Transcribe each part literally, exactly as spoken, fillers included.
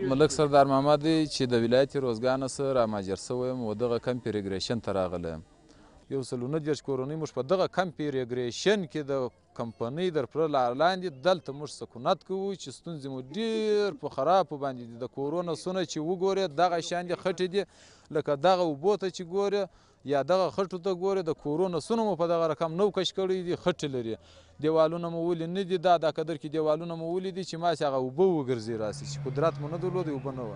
ملک سردار محمد دی چې د ولایت روزګان څخه رامهاجر شوی یم و دغه کمپ ریګریشن ته راغلی یم. یو سل اووه دېرش کورنۍ موږ په دغه کمپ ریګریشن کې د کمپنۍ در پره لاندې دلته موږ سکونت کوو چې ستونزې مو ډېر په خرابو باندې دي. د کورو نسونه چې وګورې دغه شان دي خټې دي لکه دغه اوبو ته چې ګورې یا دغه خټو ته ګورې د کورو نسونه مو په دغه رقم نو کش کړي دي خټې لري. دیوالونه مو ولې نه دي دا دا قدر کې دیوالونه مو ولیدي چې ماسې هغه اوبه وګرځي راسي چې قدرت مو نه درلودی اوبه نه وه.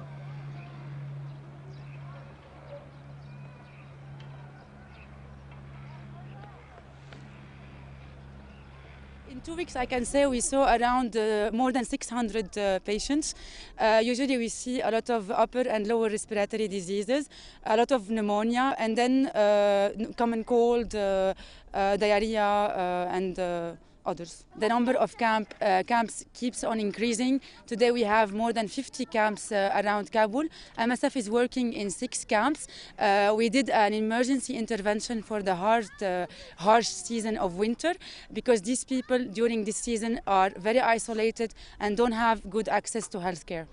In two weeks, I can say we saw around uh, more than six hundred uh, patients. Uh, usually we see a lot of upper and lower respiratory diseases, a lot of pneumonia, and then uh, common cold, uh, uh, diarrhea, uh, and uh, others. The number of camp, uh, camps keeps on increasing. Today we have more than fifty camps uh, around Kabul. M S F is working in six camps. Uh, we did an emergency intervention for the hard, uh, harsh season of winter because these people during this season are very isolated and don't have good access to health care.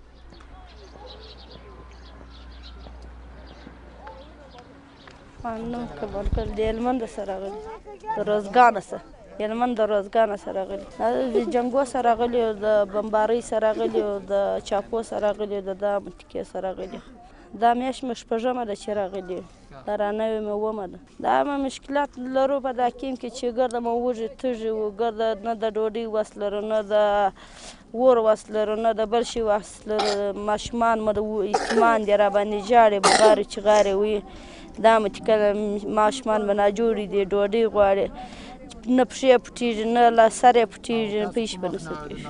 یلمن د روزګان سره غلي د جنګو سره غلي د بمبارۍ سره غلي د چاپو سره غلي د دام ټکي سره غلي دا میاشت مې شپږمه ده چې راغلي دا رانوې مې اوومه ده. دا هم مشکلات لرو په دا کیم کې چې ګرده مو وږي تږي وو ګرده نه د ډوډۍ وس لرو نه د اور وس لرو نه د بل شي وس لرو. ماشومان مو د یتیمان دي راباندې ژاړي بغارې چغارې وي دا مې کله ماشومان مې ناجوړي دي ډوډۍ غواړي نه پښې پټېږي نه لا سر یې پټېږي نه پیش به نه څه کېږي.